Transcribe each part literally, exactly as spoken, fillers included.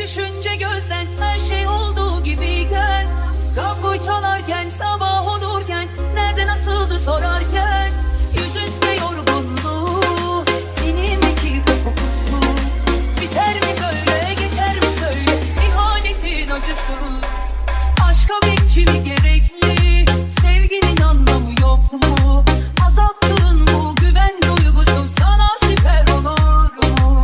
düşünce gözden her şey olduğu gibiyken, kapı çalarken sabah olurken nerede nasıldı sorarken, yüzünde yorgunluğu benim dakika kokusu. Biter mi böyle, geçer mi söyle ihanetin acısı? Aşka bekçi mi gerekli, sevginin anlamı yok mu? Azalttığın bu güven duygusu sana siper olur mu?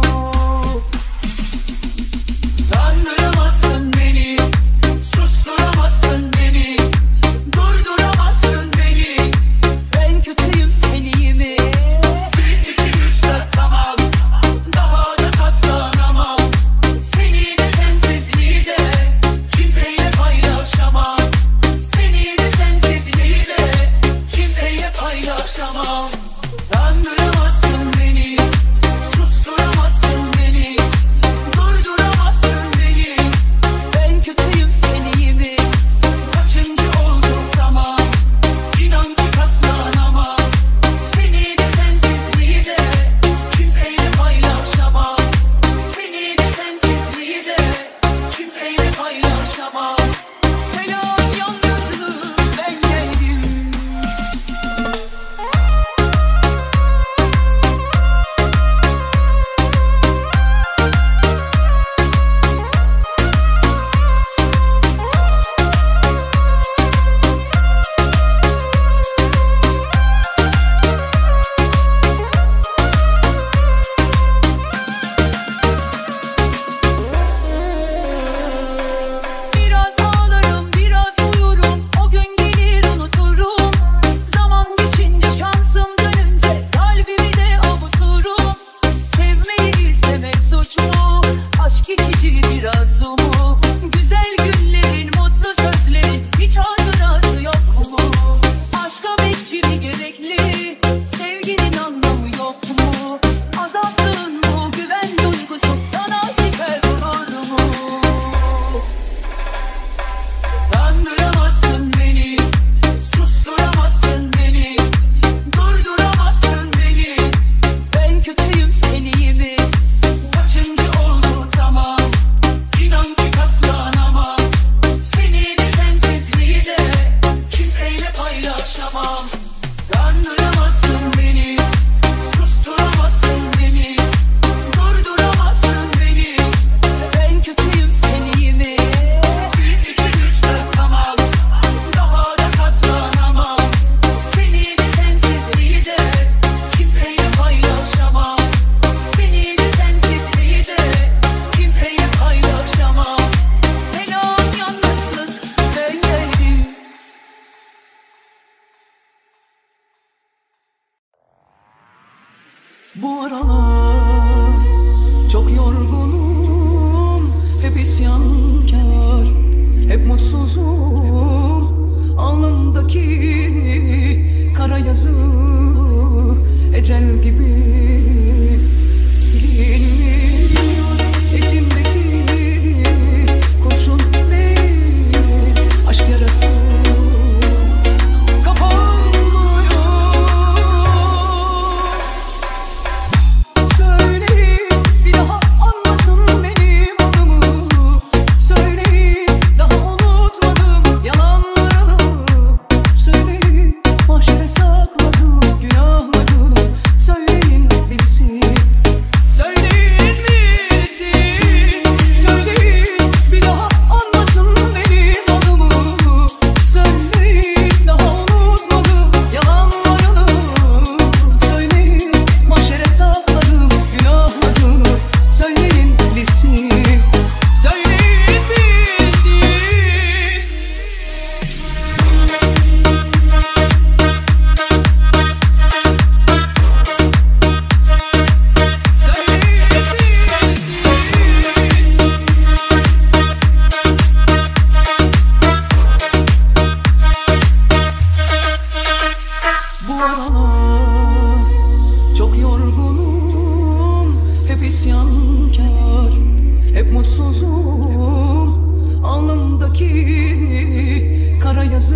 Kandıramazsın beni, susturamazsın beni, durduramazsın beni. Ben kötüyüm, sen iyi mi? Bir, iki, üç, dört, tamam. Daha da katlanamam. Seni de sensizliği de kimseyle paylaşamam. Seni de sensizliği de kimseyle paylaşamam. Kandıramazsın beni, susturamazsın beni, durduramazsın beni. Ben kötüyüm, sen iyi mi? Kaçıncı oldu tamam. İnan ki katlanamam. Seni de sensizliği de kimseyle paylaşamam. Seni de sensizliği de kimseyle paylaşamam. Selam yalnızlığı, ben geldim. Biraz ağlarım, biraz uyurum. O gün gelir unuturum. Zaman geçince, şansım dönünce kalbimi de avuturum. Sevmeyi istemek suç mu? Aşk geçici bir arzu mu? Güzel günlerin, mutlu sözlerin hiç hatırası yok mu? Aşka bekçi mi gerekli? Sevginin anlamı yok mu? Azalttığın bu güven duygusu sana siper olur mu? Kandıramazsın beni, susturamazsın beni, durduramazsın beni. Ben kötüyüm, sen iyi mi? Kaçıncı oldu tamam. İnan ki katlanamam. Seni de sensizliği de kimseyle paylaşamam. Kandıramazsın beni, susturamazsın beni, durduramazsın beni. Ben kötüyüm, sen iyi mi? Bir, iki, üç, dört, tamam. Daha da katlanamam. Seni de sensizliği de kimseyle paylaşamam. Seni de sensizliği de kimseyle paylaşamam. Selam yalnızlık, ben geldim. Bu aralar çok yorgunum, hep isyankar, hep mutsuzum. Alnımdaki kara yazı ecel gibi silinmiyor. İçimdeki kurşun değil, aşk yarası kapanmıyor. Söyleyin bir daha anlasın benim adımı. Söyleyin daha unutmadım yalanlarını. Söyleyin mahşere sakladım günahlarını. Söyleyin bilsin. Söyleyin bilsin. Söyleyin bir daha anlasın benim adımı. Söyleyin daha unutmadım yalanlarını. Söyleyin mahşere sakladım günahlarını. Söyleyin bilsin. Söyleyin bilsin. Bu aralar çok yorgunum, hep isyankar, hep mutsuzum. Alnımdaki kara yazı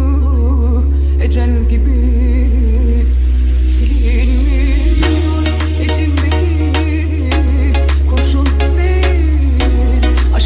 ecel gibi silinmiyor. İçimdeki kurşun değil,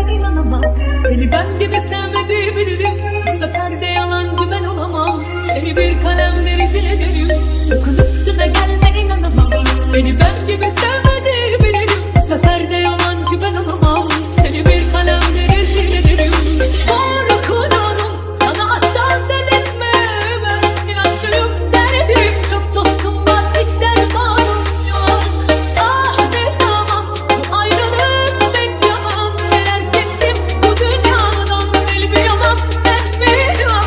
gelme inanamam. Beni ben gibi sevmediği bilirim. Bu sefer de yalancı ben olamam. Seni bir kalemle rezil ederim. Sakın üstüme gelme inanamam. Beni ben gibi sevmediği bilirim. Bu sefer de yalancı ben olamam. Seni bir kalemle rezil ederim. Doğru kulağım sana aşktan söz etme. Ben inatçıyım derdim. Çok dostum var hiç dermanım yok. Ah ne zaman bu ayrılık beklemem. Neler çektim bu dünyadan bilmiyorum etmiyorum.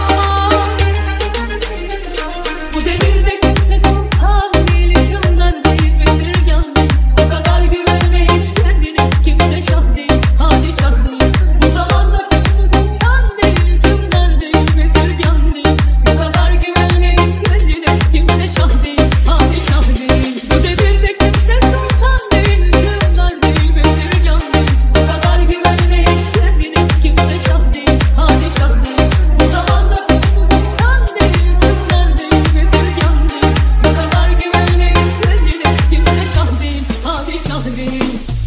Bu devirde kimse sultan değil, hükümdar değil, bezirgan değil. O kadar güvenme hiç kendine, kimse şah değil, padişah değil. Bu zamanda kimse sultan değil, hükümdar değil, bezirgan değil. Bu kadar güvenme hiç kendine, kimse şah değil, padişah değil. Bu devirde kimse sultan değil, hükümdar değil, bezirgan değil. Bu kadar güvenme hiç kendine, kimse şah değil, padişah değil. Bu zamanda kimse sultan değil, hükümdar değil, bezirgan değil. Bu kadar güvenme hiç kendine, kimse şah değil, padişah değil.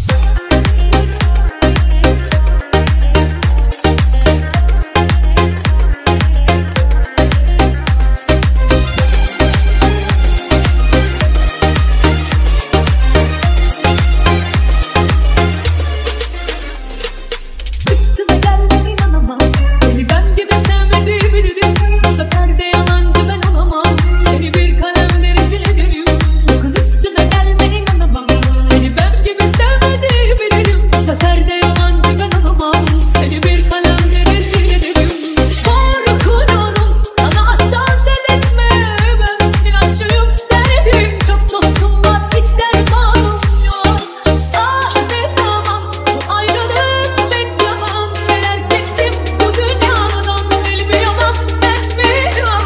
Üstüme gelme inanamam. Beni ben gibi sevmediği bilirim. Bu sefer de yalancı ben olamam. Seni bir kalemle rezil ederim. Sakın üstüme gelme inanamam. Beni ben gibi sevmediği bilirim. Bu sefer de yalancı ben olamam. Seni bir kalemle rezil ederim. Doğru kulağım sana aşktan söz etme. Ben inatçıyım derdim. Çok dostum var hiç dermanım yok. Ah ne zaman bu ayrılık beklemem. Neler çektim bu dünyadan bilmiyorum etmiyorum.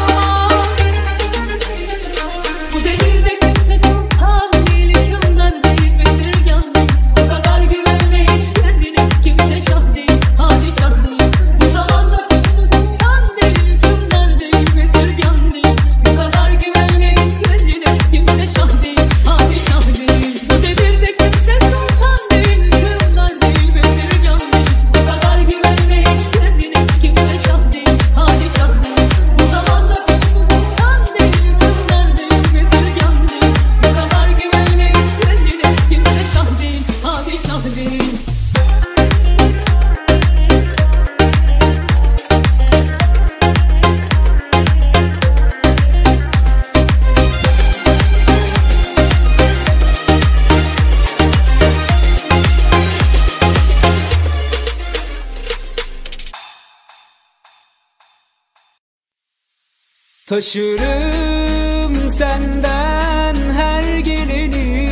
Bu devirde kimse sultan değil, hükümdar değil, bezirgan değil. O kadar güvenme hiç kendine, kimse şah değil, padişah değil. Bu zamanda kimse sultan değil, hükümdar değil, bezirgan değil. Bu kadar güvenme hiç kendine, kimse şah değil, padişah değil. Bu devirde kimse sultan değil, hükümdar değil, bezirgan değil. Bu kadar güvenme hiç kendine, kimse şah değil, padişah değil. Bu zamanda kimse sultan değil, hükümdar değil, bezirgan değil. Bu kadar güvenme hiç kendine, kimse şah değil, padişah değil. Taşırım senden her geleni.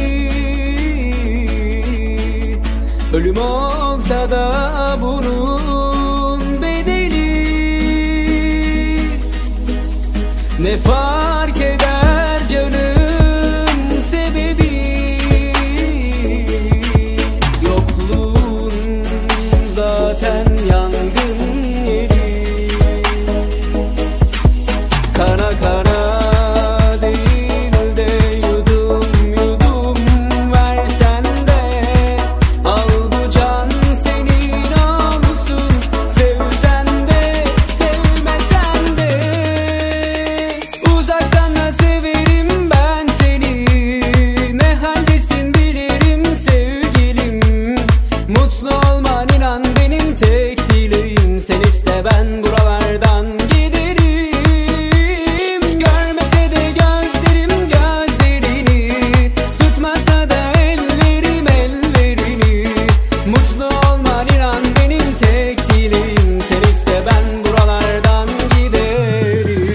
Ölüm olsa da bunun bedeli. Ne fark eder canım sebebi. Yokluğun zaten yangın yeri. Kana kana değil de yudum yudum versen de. Al bu can senin olsun. Sevsen de sevmesen de. Uzaktan da severim ben seni. Ne haldesin bilirim sevgilim. Mutlu olman inan benim tek dileğim. Sen iste ben buralardan giderim. Görmese de gözlerim gözlerini. Tutmasa da ellerim ellerini. Mutlu olman inan benim tek dileğim. Sen iste ben buralardan giderim.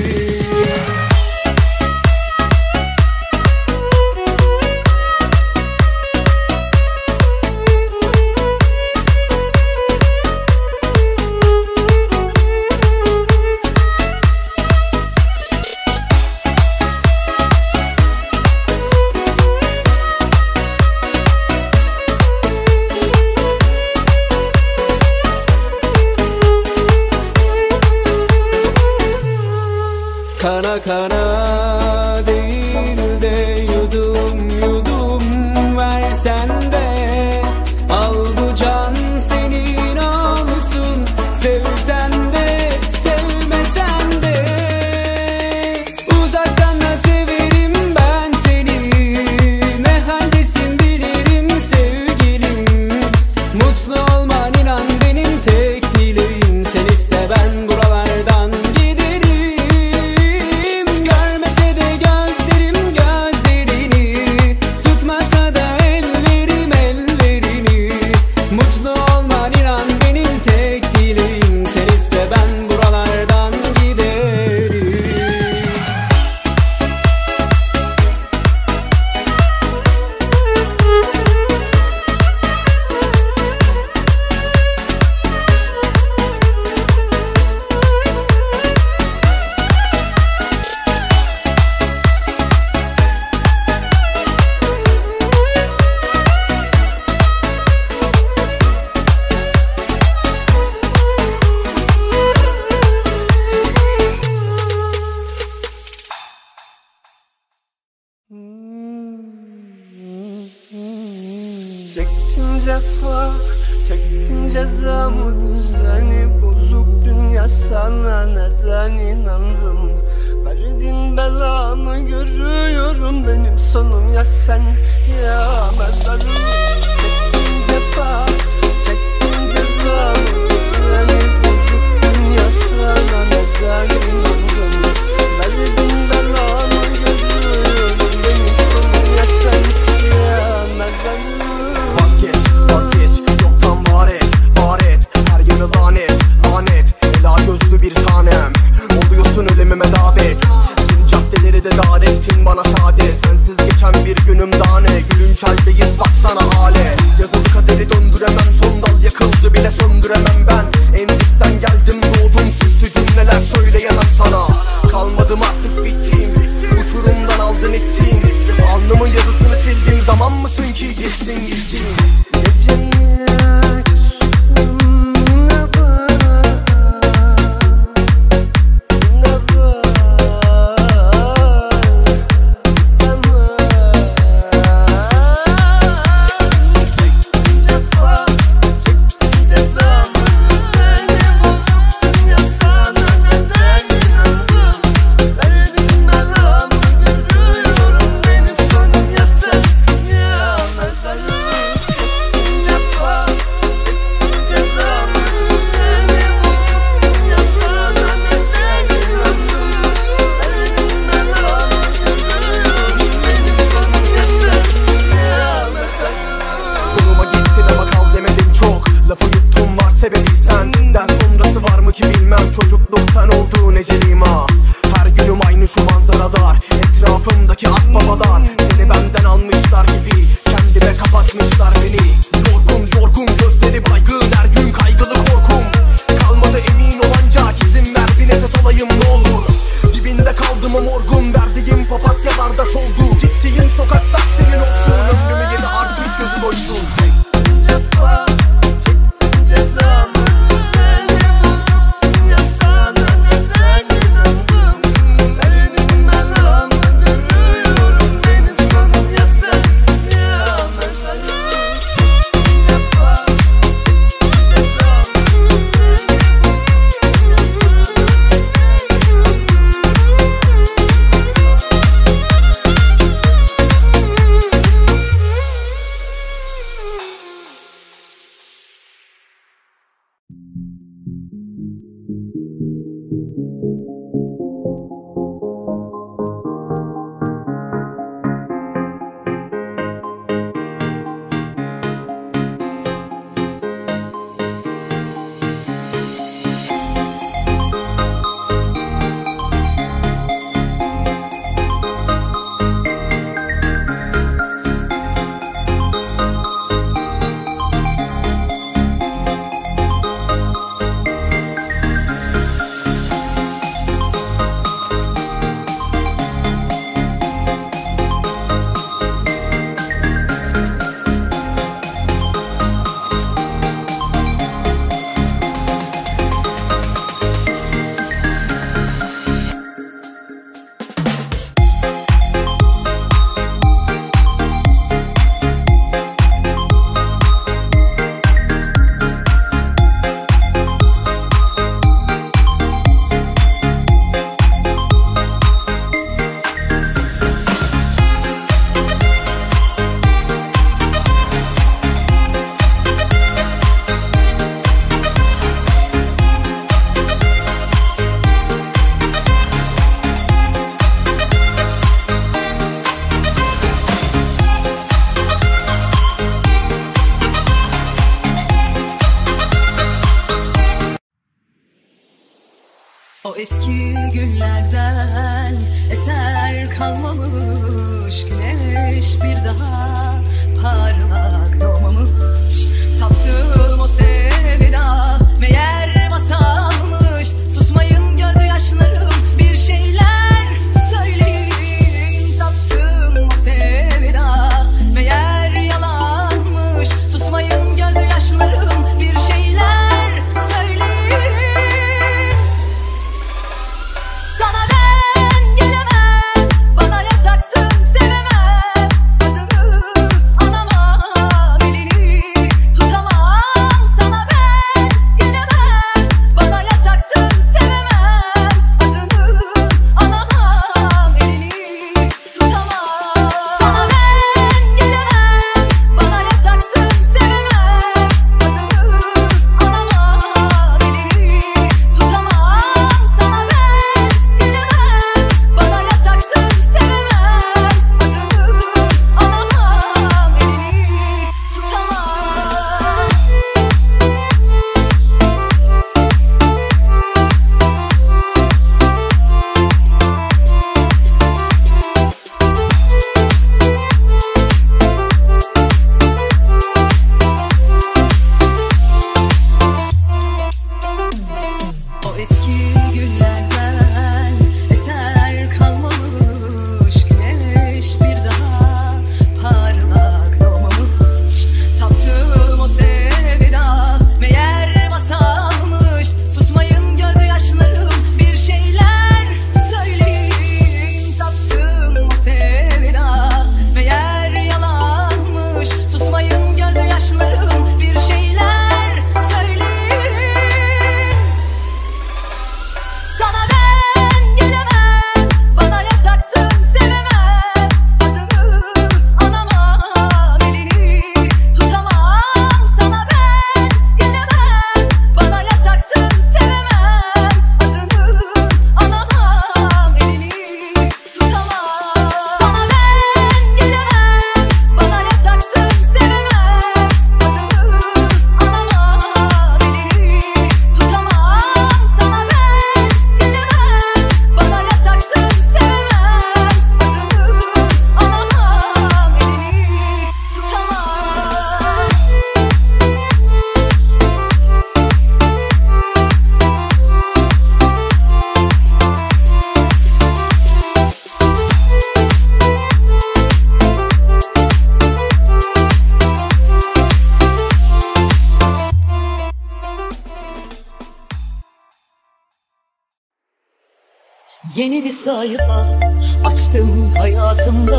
Kana kana değil de yudum yudum versen de. Al bu can senin olsun. cefa, çektin cezamı. Düzeni bozuk dünya, sana neden inandım? Verdin belamı görüyorum, benim sonum ya sen ya mezarım. Çektin cefa, çektin cezamı. Düzeni bozuk dünya, sana neden inandım? Verdin belamı görüyorum, benim sonum ya sen ya mezarım. Vazgeç, vazgeç, yoktan var et, var et. Her yanı lanet, lanet. Ela gözlü bir tanem, oluyorsun ölümüme davet. Tüm caddeleri de dar ettin bana sade. Sensiz geçen bir günüm daha ne? Gülünç haldeyiz baksana hale. Yazılı kaderi döndüremem, son dal yakıldı bile söndüremem ben. En dipten geldim doğdum, süslü cümleler söyleyemem sana. Kalmadım artık bittim, uçurumdan aldın ettin. Alnımın yazısını sildim, zaman mısın ki geçtin gittin. Gecemle küstüm ne var, ne var, ne var. Çektin cefa, çektin cezamı. Düzeni bozuk dünya, sana neden inandım? Verdin belamı görüyorum, benim sonum ya sen ya mezarım. Çektin cefa, çektin cezamı. Düzeni bozuk dünya, sana neden inandım? Verdin belamı görüyorum, benim sonum ya sen ya mezarım. Sonuma gittin ama kal demedim çok. Lafı yuttum, var sebebi senden sonrası var mı ki bilmem. Çocukluktan olduğun ecelim ha. Her günüm aynı şu manzaralar, etrafımdaki akbabalar. Seni benden almışlar gibi, kendime kapatmışlar beni. Yorgun yorgun gözleri baygın, her gün kaygılı korkum. Kalmadı emin olancak, izin ver bir nefes alayım ne olur. Dibinde kaldım o morgun, verdiğim papatyalarda soldu. Gittiğin sokaklar senin olsun, ömrümü yedi artık gözü doysun. Çektin cefa, çektin cezamı. Düzeni bozuk dünya, sana neden inandım? Verdin belamı görüyorum, benim sonum ya sen ya mezarım. Çektin cefa, çektin cezamı. Düzeni bozuk dünya, sana O eski günlerden eser kalmamış, güneş bir daha parlak doğmamış. Taptığım o sevda meğer masalmış. Susmayın gözyaşlarım, bir şeyler söyleyin. Taptığım o sevda meğer yalanmış. Susmayın gözyaşlarım, bir şeyler söyleyin. Sana ben gelemem, bana yasaksın sevemem. Adını anamam. Yeni bir sayfa açtım hayatımda.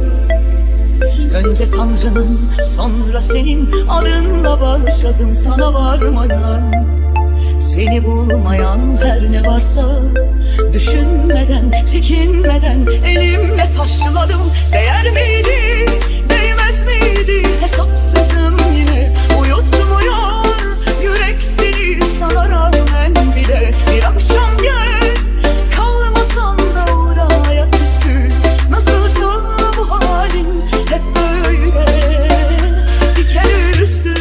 Önce Tanrı'nın, sonra senin adınla başladım sana varmadan. Seni bulmayan her ne varsa düşünmeden, çekinmeden elimle taşladım. Değer miydi, değmez miydi hesapsızım yine uyutmuyor yürek seni sana rağmen bile. Bir akşam gel kalmasan da uğra ayaküstü. Nasılsın bu halin hep böyle diken üstü.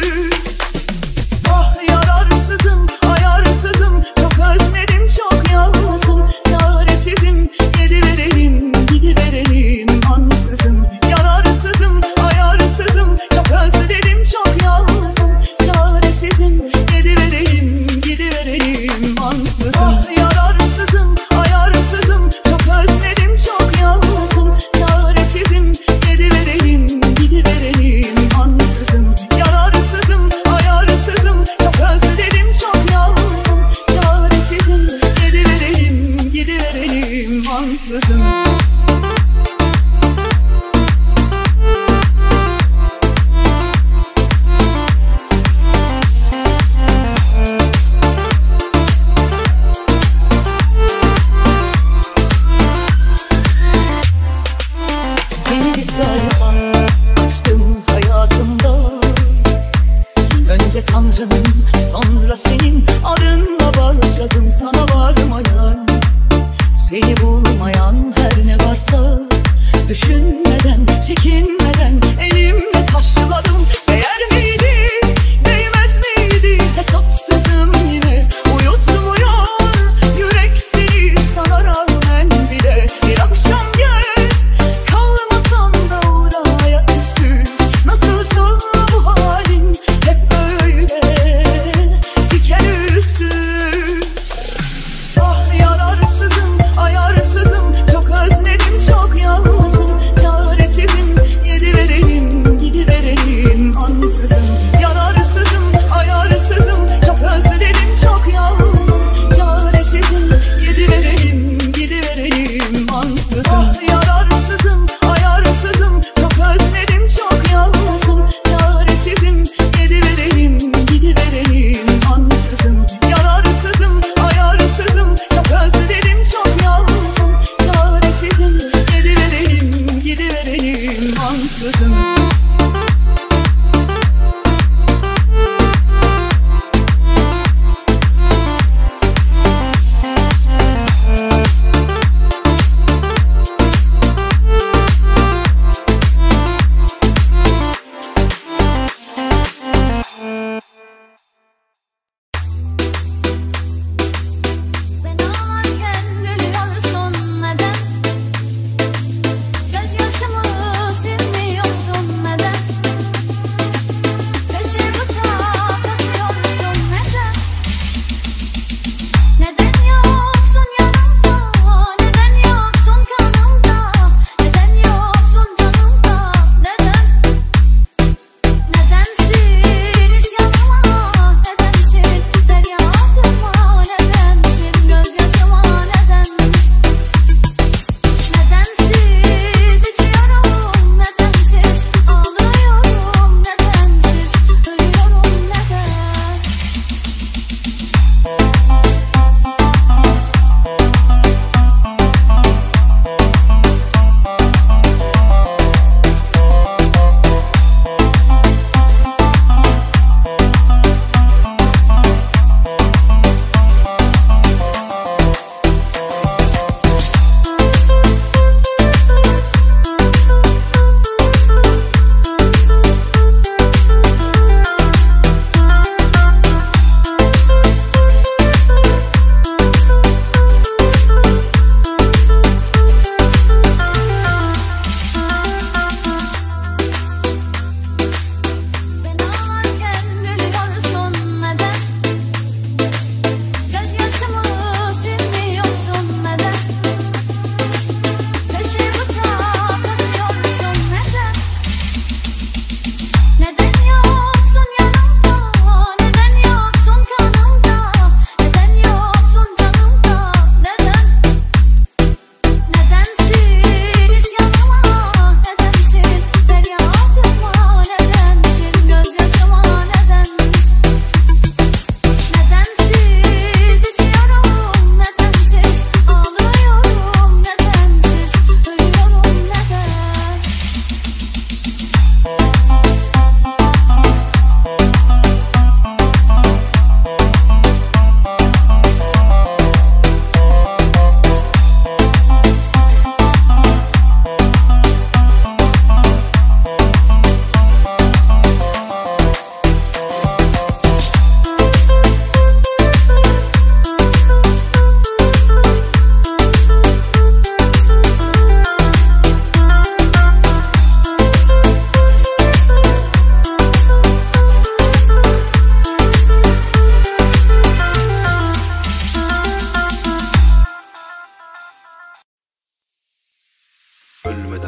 Ah yararsızım, ayarsızım, çok özledim, çok yalnızım, çaresizim, gidiverelim, gidiverelim ansızın. Yararsızım, ayarsızım, çok özledim, çok yalnızım,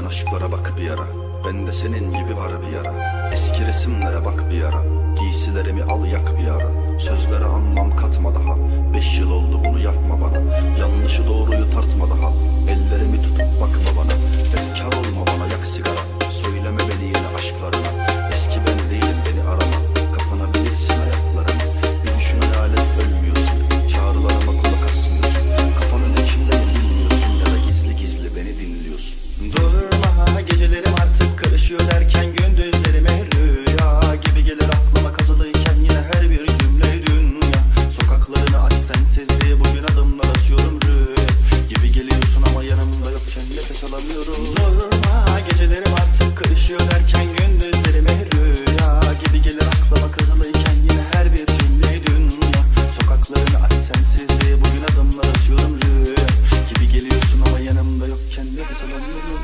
aşklara bak bir ara. Bende senin gibi var bir yara. Eski resimlere bak bir ara. Giysilerimi al yak bir ara. Sözlere anlam katma daha. Beş yıl oldu bunu yapma bana. Yanlışı doğruyu tartma daha. Ellerimi tutup bakma bana. Efkar olma bana, yak sigara. Söyleme beni yine aşklarına. Eski ben değilim, beni arama. Kapanabilirsin ayaklarına. Bir düşün hayalet ölmüyorsun. Çağrılarıma kulak asmıyorsun. Kafanın içindeyim bilmiyorsun. Ya da gizli gizli beni dinliyorsun. Durma, gecelerim artık karışıyor derken gündüzlerime rüya gibi gelir aklıma kazılıyken yine her bir cümle dünya. Sokaklarını aç sensizliği, bugün adımlar atıyorum rüya gibi geliyorsun ama yanımda yokken nefes alamıyorum. Durma, gecelerim artık karışıyor derken gündüzlerime rüya gibi gelir aklıma kazılıyken yine her bir cümle dünya. Sokaklarını aç sensizliği, bugün adımlar atıyorum rüya gibi geliyorsun ama yanımda yokken nefes alamıyorum.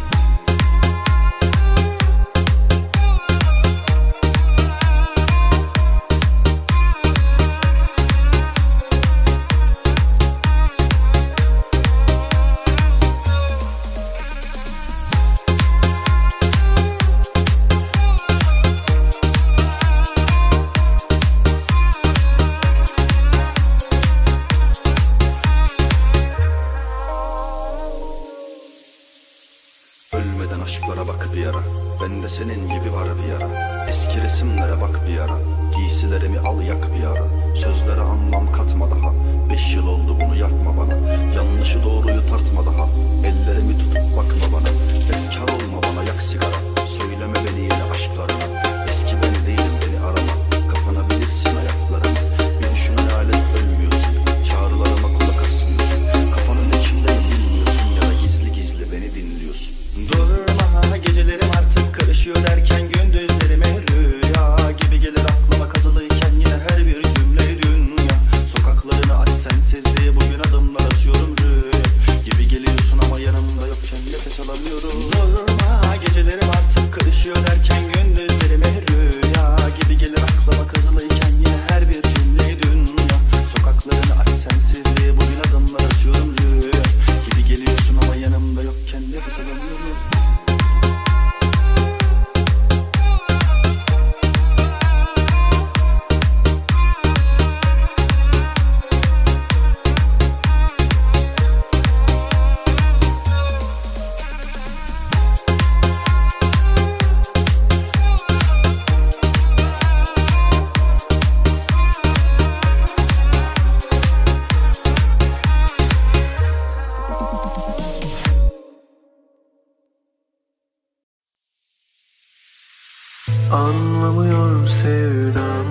Ölmeden aşklara bak bir ara. Bende senin gibi var bir yara. Eski resimlere bak bir ara. Giysilerimi al yak bir ara. Sözlere anlam katma daha. Beş yıl oldu bunu yapma bana. Yanlışı doğruyu tartma daha. Ellerimi tutup bakma bana. Efkar olma bana, yak sigara. Söyleme beni yine aşklarına. Eski ben değilim, beni arama. Kapanabilirsin ayaklarına. Bir düşün hayalet ölmüyorsun. Çağrılarıma kulak asmıyorsun. Kafanın içindeyim bilmiyorsun. Ya da gizli gizli beni dinliyorsun. Durma, gecelerim artık karışıyor derken gündüzlerime rüya gibi gelir aklıma kazılıyken yine her bir cümle dünya. Sokaklarını aç sensizliği, bugün adımlar atıyorum rüya gibi geliyorsun ama yanımda yokken nefes alamıyorum. Durma, gecelerim artık karışıyor derken gündüzlerime rüya gibi gelir aklıma kazılıyken yine her bir cümle dünya. Sokaklarını aç sensizliği, bugün adımlar atıyorum rüya gibi geliyorsun ama yanımda yokken nefes alamıyorum. Anlamıyor sevdam,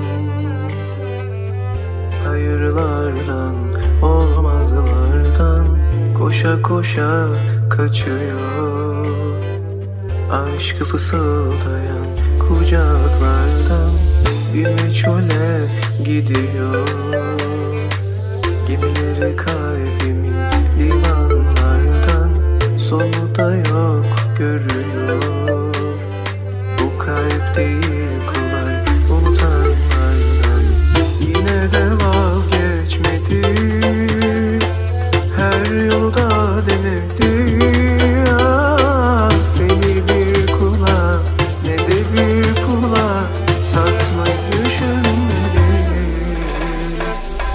hayırlardan, olmazlardan koşa koşa kaçıyor. Aşkı fısıldayan kucaklardan bir meçhule gidiyor. Gemileri kalbimin limanlardan, sonu da yok görüyor. Kalp değil kolay unutanlardan, yine de vazgeçmedi. Her yolda denedi. Ah, seni bir kula ne de bir pula satmayı düşünmedi.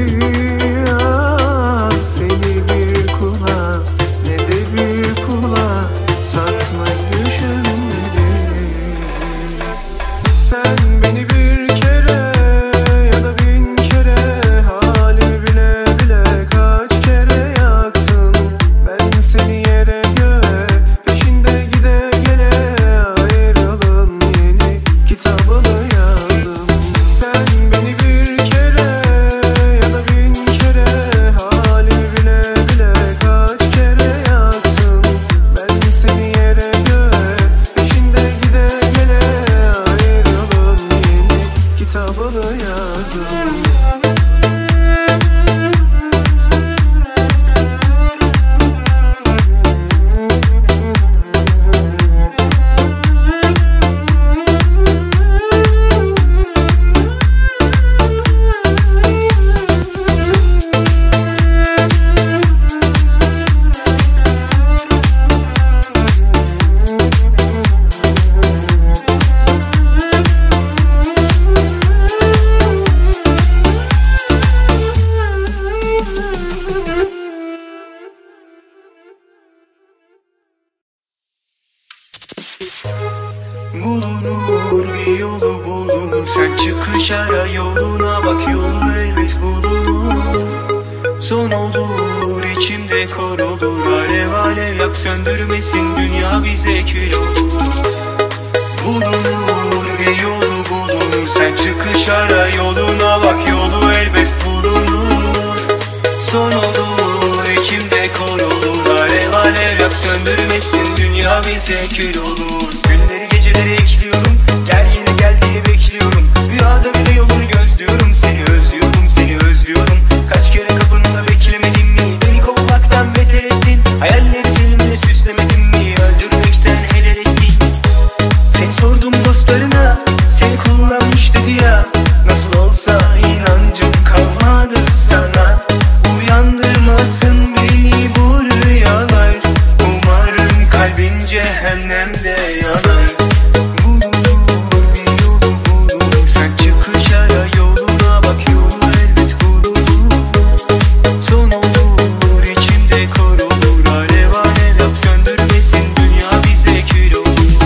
ah, seni bir kula ne de bir pula satmayı düşünmedim. Sen beni bir kere ya da bin kere halimi bile bile kaç kere yaktın. Ben seni yere göğe peşinde gide gele ayrılın yeni kitabını yazdım. Sen beni bir kere ya da bin kere halimi bile bile kaç kere yaktın. Ben seni yere göğe peşinde gide gele ayrılın yeni kitabını yazdım. Bulunur bir yolu bulunur. Sen çıkış ara yoluna bak, yolu elbet bulunur. Son olur içimde kor olur. Alev alev yak söndürmesin dünya bize kül olur. Bulunur bir yolu bulunur. Sen çıkış ara yoluna bak, yolu elbet bulunur. Son olur içimde kor olur. Alev alev yak söndürmesin dünya bize kül olur. Günleri geceleri ekliyorum, gel yine gel diye bekliyorum. Rüyada bile yolunu gözlüyorum. Seni özlüyorum, seni özlüyorum. Kaç kere kapında beklemedim mi? Beni kovmaktan beter ettin. Hayalleri seninle süslemedim mi? Öldürmekten heder ettin. Seni sordum dostlarına, seni kullanmış dedi ya. Nasıl olsa inancım kalmadı sana. Uyandırmasın beni bu rüyalar. Umarım kalbin cehennemde yanar. Bulunur bir yolu bulunur. Sen çıkış ara yoluna bak, yolu elbet bulunur. Son olur içimde kor olur. Alev alev yak söndürmesin dünya bize kül olur.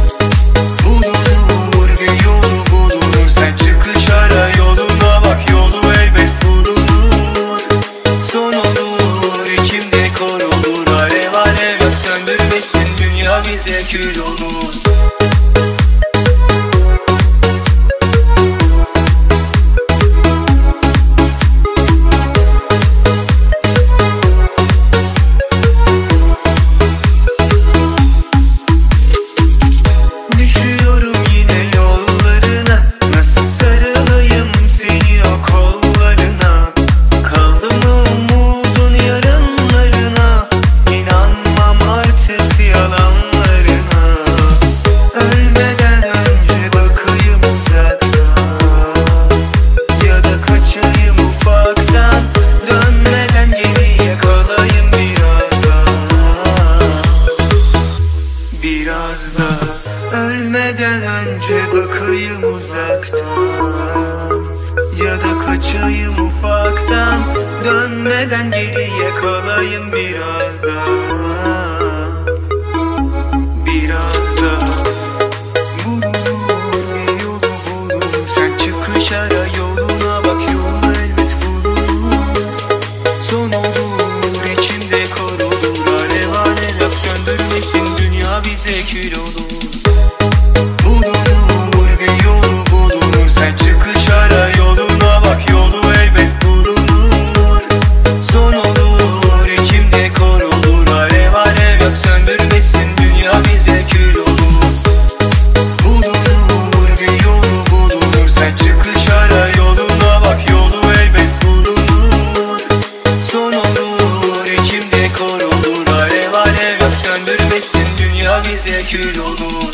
Bulunur bir yolu bulunur. Sen çıkış ara yoluna bak, yolu elbet bulunur. Son olur içimde kor olur. Alev alev yak söndürmesin dünya bize kül olur. Düşüyorum yine yollarına. Nasıl sarılayım senin o kollarına? Kaldı mı umudun yarınlarına? İnanmam artık yalanlarına. Ölmeden önce bakayım uzaktan, ya da kaçayım ufaktan. Dönmeden geriye kalayım biraz daha. Biraz da ölmeden önce bakayım uzaktan, ya da kaçayım ufaktan. Dönmeden geriye kalayım biraz daha. Biraz da bulunur bir yolu bulunur. Sen çıkış ara yoluna bak, yolu elbet bulunur. Son olur içimde kor olur. Alev alev yak söndürmesin dünya bize kül olur. Bulunur bir yolu bulunur. Sen çıkış ara yoluna bak, yolu elbet bulunur. Son olur içimde kor olur. Alev alev yak söndürmesin dünya bize kül olur. Bulunur bir yolu bulunur. Sen çıkış ara yoluna bak, yolu elbet bulunur. Son olur içimde kor olur. Alev alev yak söndürmesin dünya bize kül olur.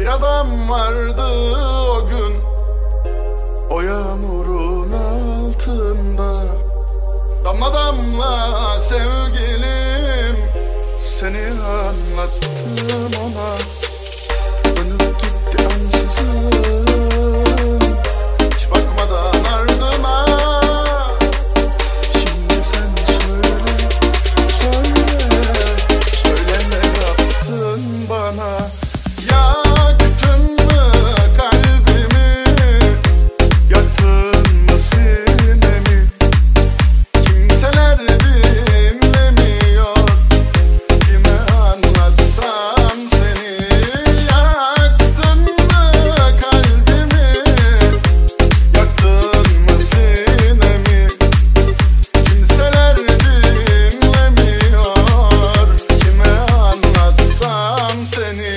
Bir adam vardı o gün, o yağmurun altında. Damla damla sevgilim, seni anlattım ona. Dönüp gitti ansızın, hiç bakmadan ardıma. Şimdi sen söyle, söyle, söyle ne yaptın bana? Yaktın mı kalbimi, yaktın mı sinemi? Kimseler dinlemiyor, kime anlatsam seni? Yaktın mı kalbimi, yaktın mı sinemi? Kimseler dinlemiyor, kime anlatsam seni?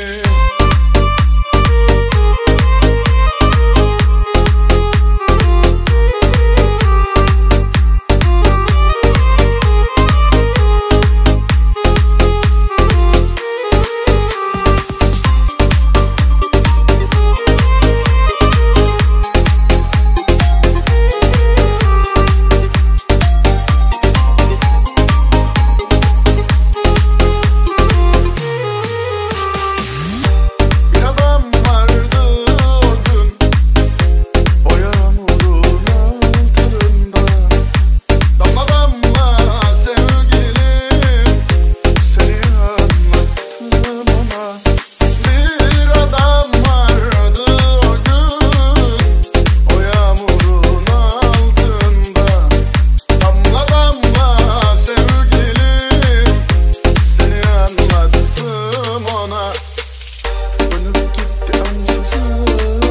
Bir adam vardı o gün, o yağmurun altında. Damla damla sevgilim, seni anlattım ona. Bir adam vardı o gün, o yağmurun altında. Damla damla sevgilim, seni anlattım ona. Dönüp gitti ansızın,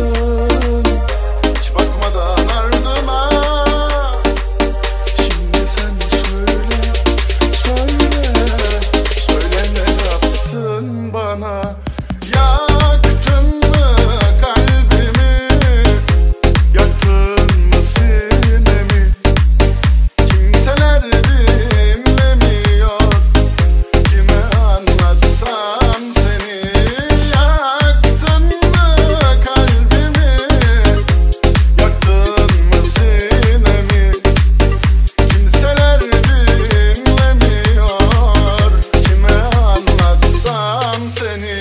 hiç bakmadan ardıma. Şimdi sen söyle, söyle, söyle ne yaptın bana? Yaktın mı kalbimi, yaktın mı sinemi? Kimseler dinlemiyor, kime anlatsam seni? Yaktın mı kalbimi, yaktın mı sinemi? Kimseler dinlemiyor, kime anlatsam seni?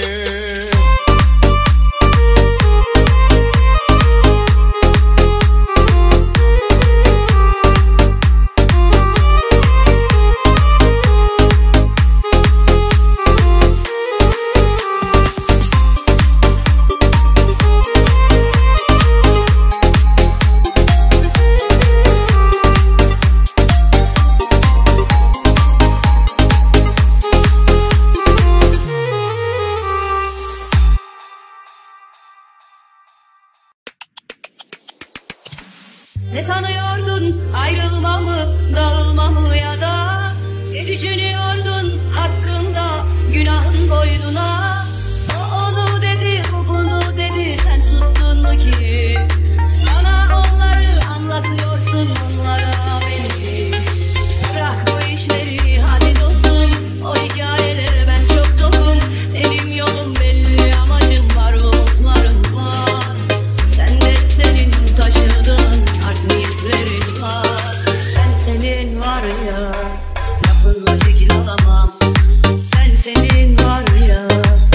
Ne sanıyordun, ayrılmamı, dağılmamı ya da ne düşünüyordun hakkında, günahın boynuna? O onu dedi, bu bunu dedi, sen sustun mu ki? Bana onları anlatıyorsun, onlara beni. Bırak bu işleri hadi dostum, o hikayelere ben çok tokum. Benim yolum belli, amacım var, umutlarım var. Sen de senin taşıdığın art niyetlerin var. Ben senin var ya, lafınla şekil alamam. Ben senin var ya,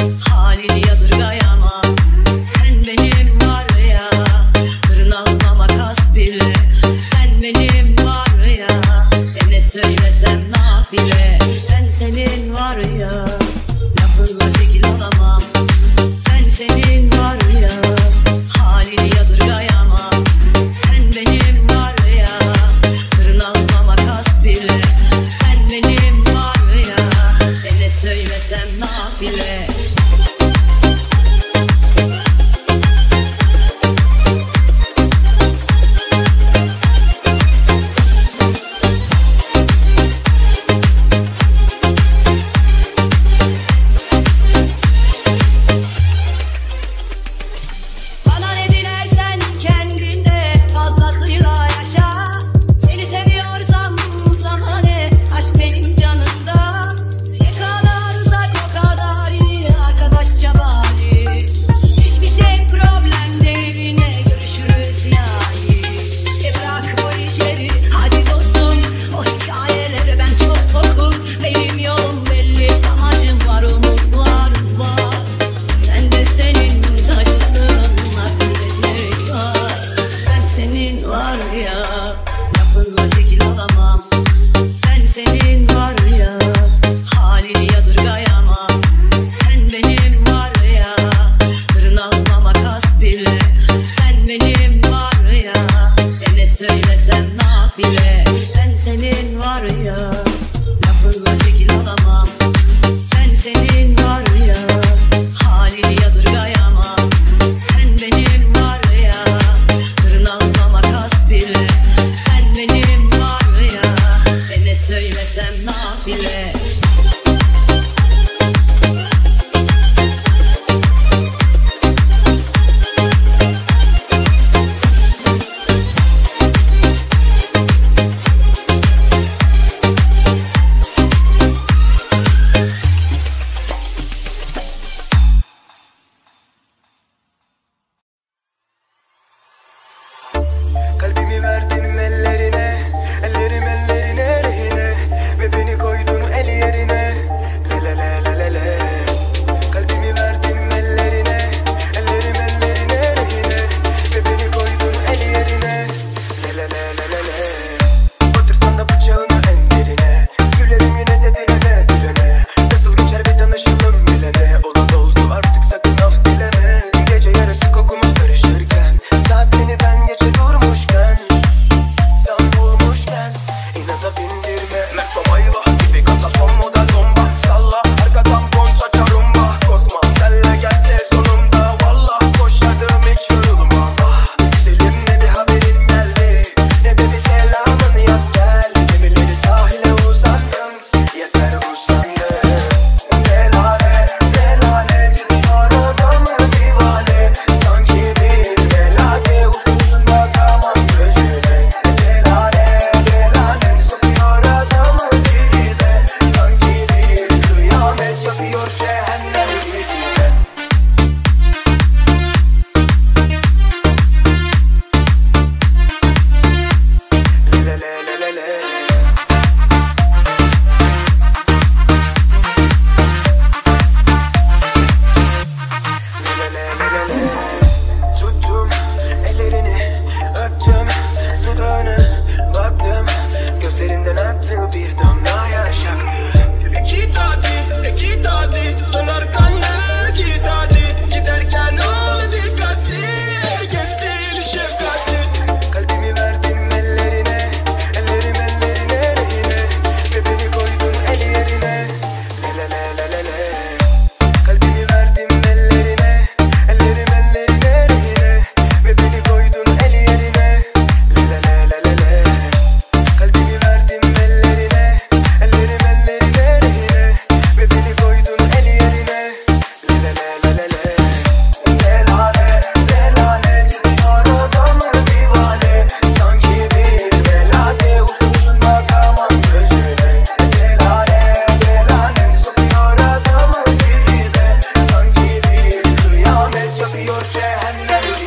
yanıyor cehennem.